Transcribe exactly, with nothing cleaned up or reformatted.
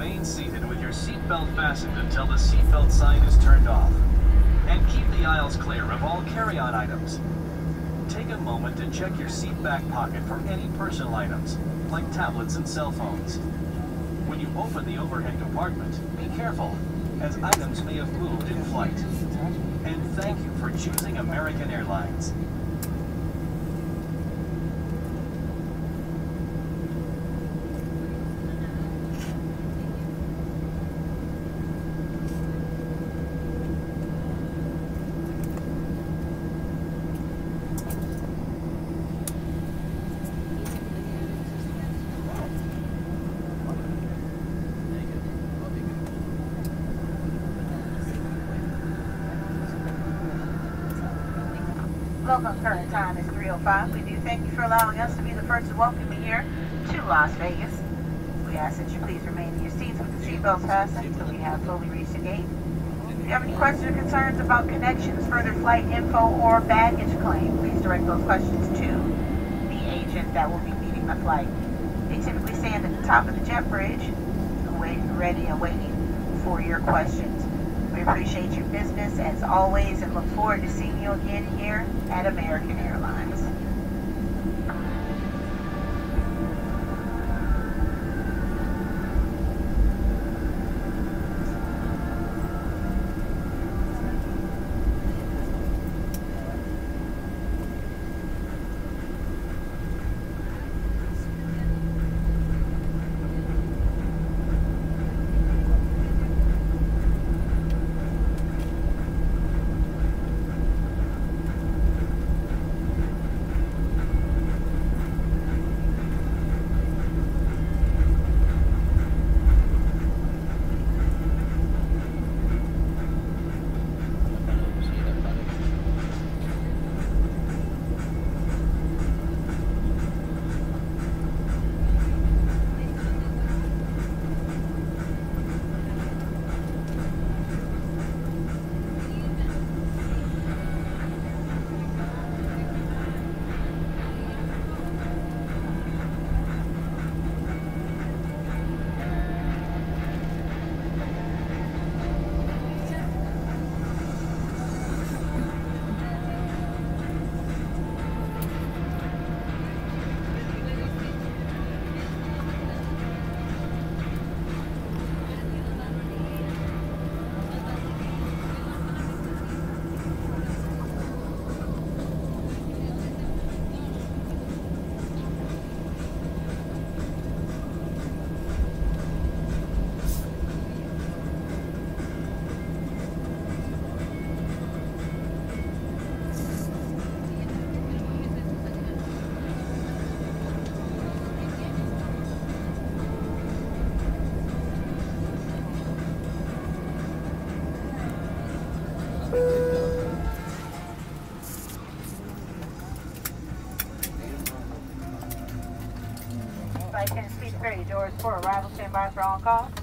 remain seated with your seatbelt fastened until the seatbelt sign is turned off. And keep the aisles clear of all carry-on items. Take a moment to check your seat back pocket for any personal items, like tablets and cell phones. When you open the overhead compartment, be careful, as items may have moved in flight. And thank you for choosing American Airlines. Local current time is three oh five. We do thank you for allowing us to be the first to welcome you here to Las Vegas. We ask that you please remain in your seats with the seatbelts fastened until we have fully reached the gate. If you have any questions or concerns about connections, further flight info, or baggage claim, please direct those questions to the agent that will be leading the flight. They typically stand at the top of the jet bridge, waiting, ready and waiting for your questions. We appreciate your business as always and look forward to seeing you again here at American Airlines. Flight attendant, speed ready. Doors for arrival. Stand by for on call.